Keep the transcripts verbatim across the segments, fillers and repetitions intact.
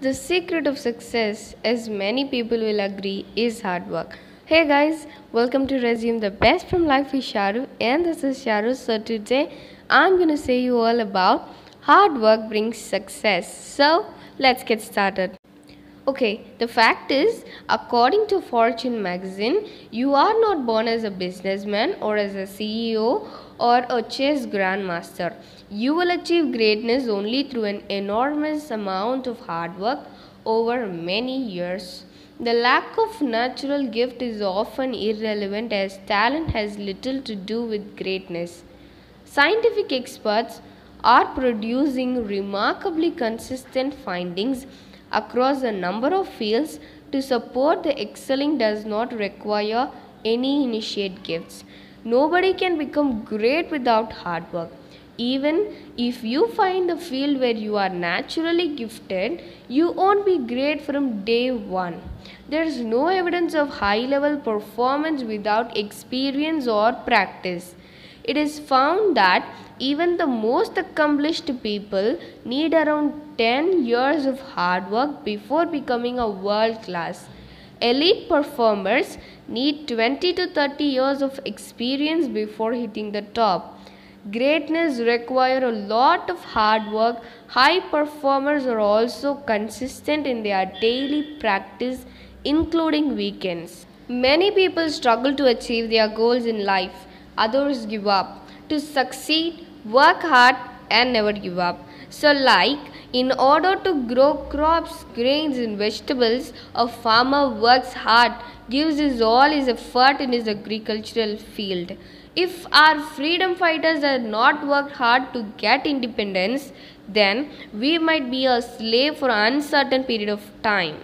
The secret of success, as many people will agree, is hard work. Hey guys, welcome to Resume the Best from Life with Sharu, and this is Sharu. So today I'm gonna say you all about hard work brings success. So let's get started. Okay, the fact is, according to Fortune magazine, you are not born as a businessman or as a C E O or a chess grandmaster. You will achieve greatness only through an enormous amount of hard work over many years. The lack of natural gift is often irrelevant as talent has little to do with greatness. Scientific experts are producing remarkably consistent findings across a number of fields to support the excelling does not require any initiate gifts. Nobody can become great without hard work. Even if you find a field where you are naturally gifted, you won't be great from day one. There is no evidence of high level performance without experience or practice. It is found that even the most accomplished people need around ten years of hard work before becoming a world class. Elite performers need twenty to thirty years of experience before hitting the top. Greatness requires a lot of hard work. High performers are also consistent in their daily practice, including weekends. Many people struggle to achieve their goals in life. Others give up. To succeed, work hard and never give up. So like, in order to grow crops, grains and vegetables, a farmer works hard, gives his all his effort in his agricultural field. If our freedom fighters had not worked hard to get independence, then we might be a slave for an uncertain period of time.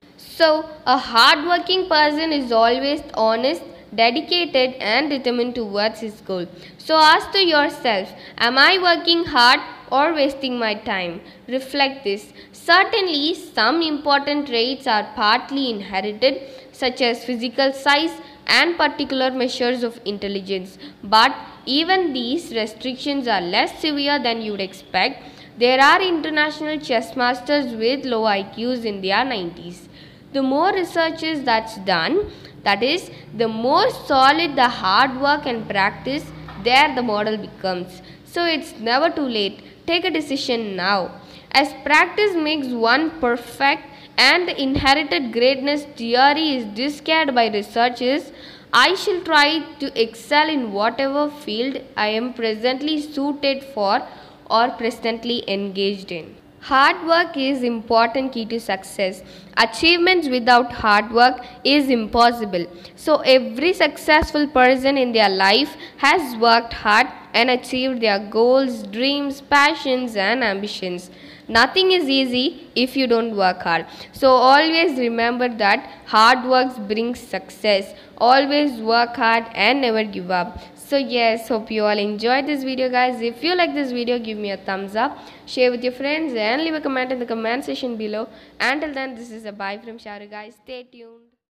So, a hard-working person is always honest, dedicated and determined towards his goal. So ask to yourself, am I working hard or wasting my time? Reflect this. Certainly, some important traits are partly inherited, such as physical size and particular measures of intelligence. But even these restrictions are less severe than you would expect. There are international chess masters with low I Qs in their nineties. The more research is that's done, that is, the more solid the hard work and practice, there the model becomes. So it's never too late. Take a decision now. As practice makes one perfect and the inherited greatness theory is discarded by researchers, I shall try to excel in whatever field I am presently suited for or presently engaged in. Hard work is important key to success. Achievements without hard work is impossible. So every successful person in their life has worked hard and achieved their goals, dreams, passions and ambitions. Nothing is easy if you don't work hard. So always remember that hard work brings success. Always work hard and never give up. So yes, hope you all enjoyed this video guys. If you like this video, give me a thumbs up, share with your friends and leave a comment in the comment section below. Until then, this is a bye from Sharu guys. Stay tuned.